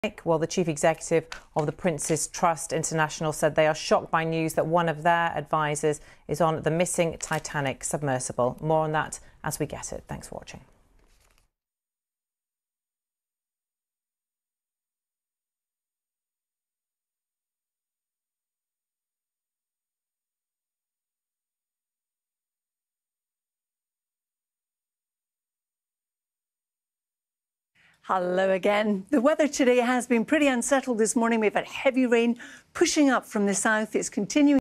Well, the chief executive of the Prince's Trust International said they are shocked by news that one of their advisors is on the missing Titanic submersible. More on that as we get it. Thanks for watching. Hello again. The weather today has been pretty unsettled this morning. We've had heavy rain pushing up from the south. It's continuing.